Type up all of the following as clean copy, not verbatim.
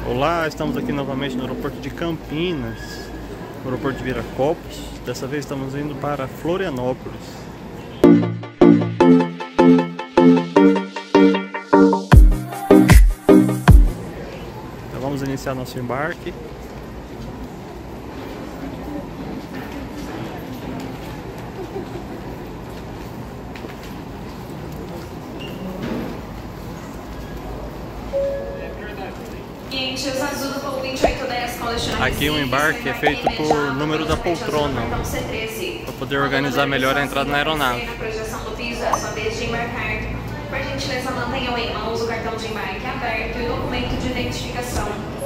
Olá, estamos aqui novamente no aeroporto de Campinas, no aeroporto de Viracopos. Dessa vez estamos indo para Florianópolis. Então vamos iniciar nosso embarque. Aqui o embarque é feito por número da poltrona, para poder organizar melhor a entrada na aeronave. Na projeção do piso, é a sua vez de embarcar. Por gentileza, mantenham em mãos o cartão de embarque aberto e o documento de identificação.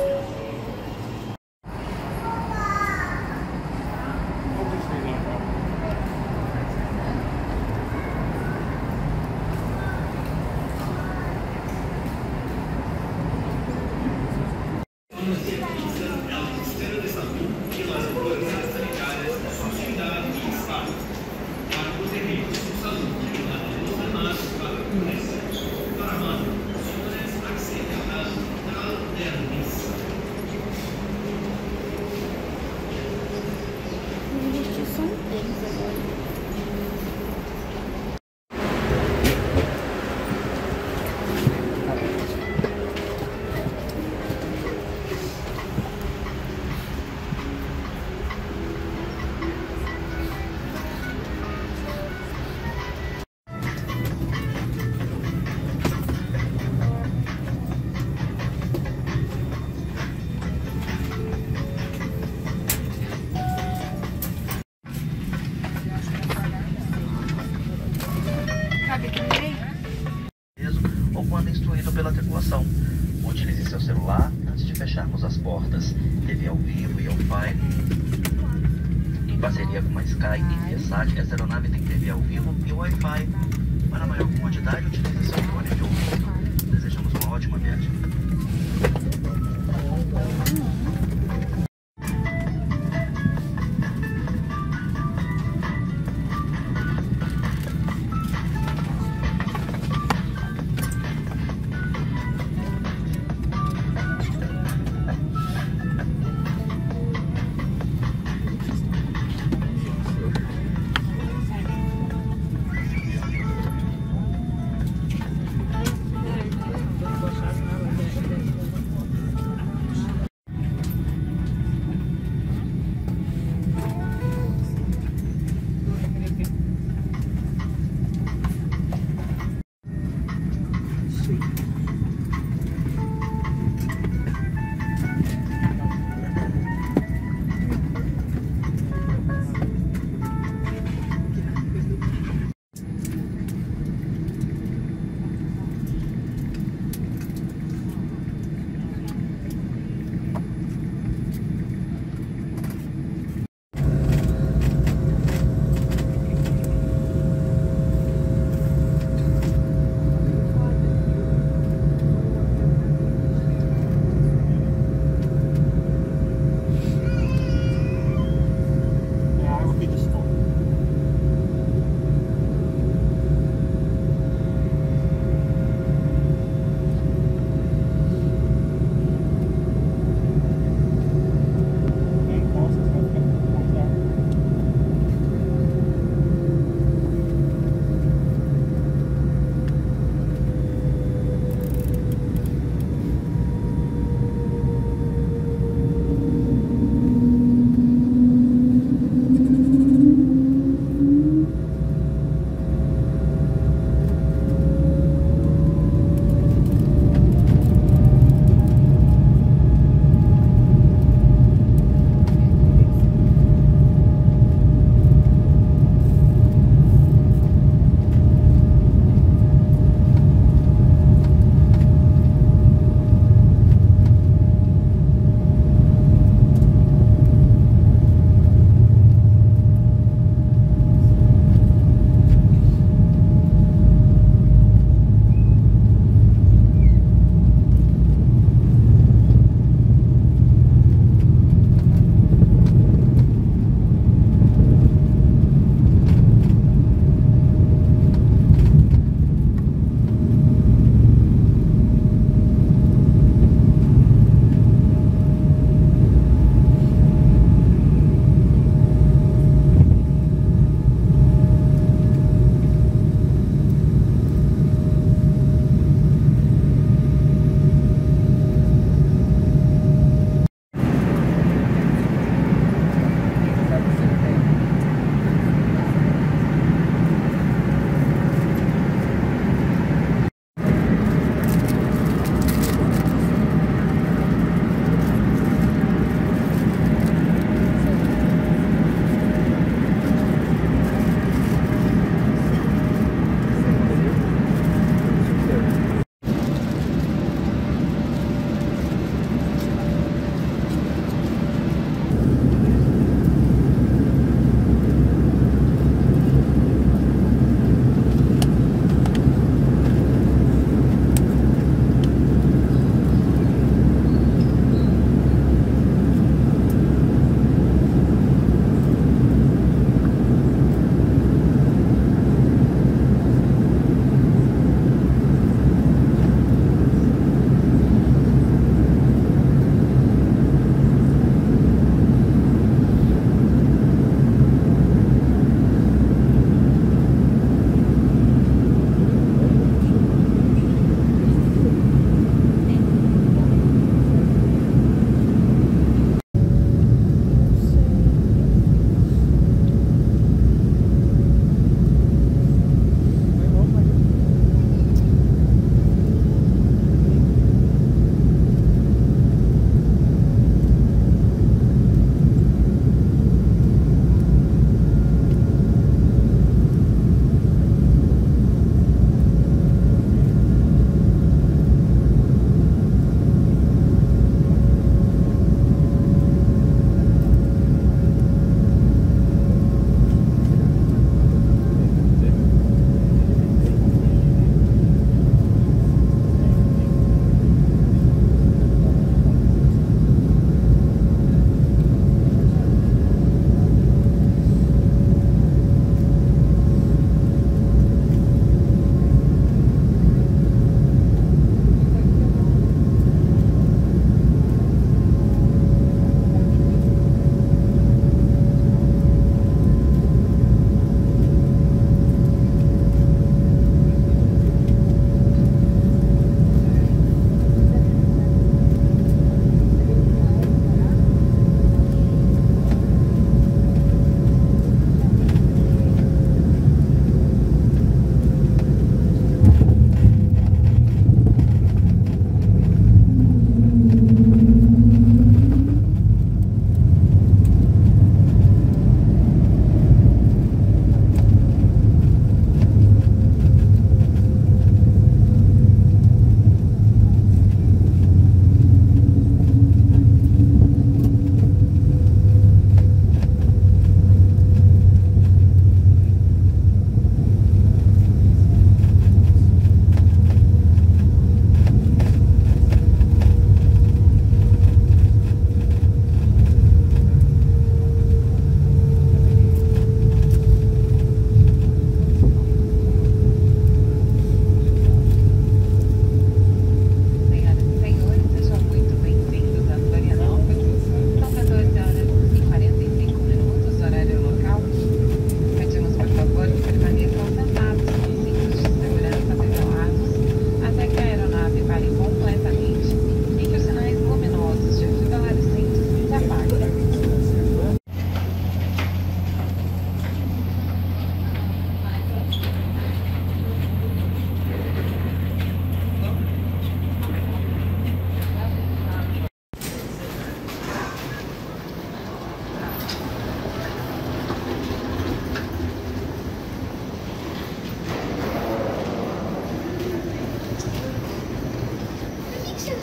Ou quando instruído pela tripulação. Utilize seu celular antes de fecharmos as portas. TV ao vivo e Wi-Fi. Em parceria com a Sky e Viasat, essa aeronave tem TV ao vivo e Wi-Fi. Para maior comodidade, utilize seu fone de ouvido. Desejamos uma ótima viagem.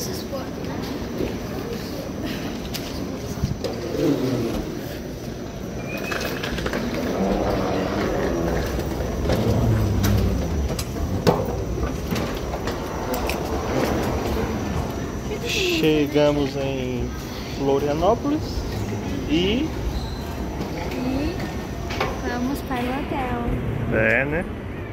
essas portas, né? Chegamos em Florianópolis e vamos para o hotel. é, né?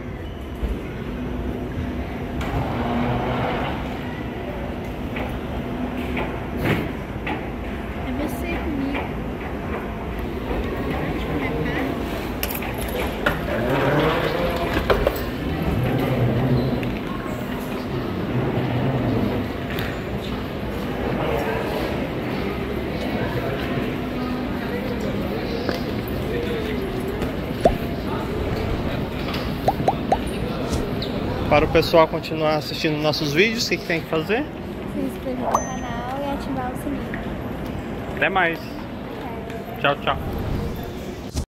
É você comigo. Deixa eu ver cá. Para o pessoal continuar assistindo nossos vídeos, o que tem que fazer? Se inscrever no canal e ativar o sininho. Até mais. Tchau, tchau.